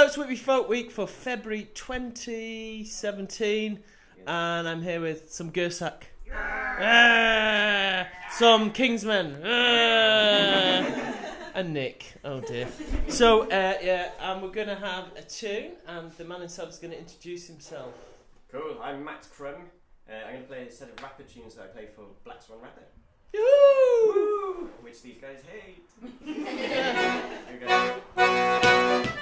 it's Whitby Folk Week for February 2017, and I'm here with some Gaorsach, some Kingsmen, and Nick. Oh dear. So, and we're going to have a tune, and the man himself is going to introduce himself. Cool, I'm Matt Crum. I'm going to play a set of rapper tunes that I play for Swan Rapper. Woo! Which these guys hate. Here we go.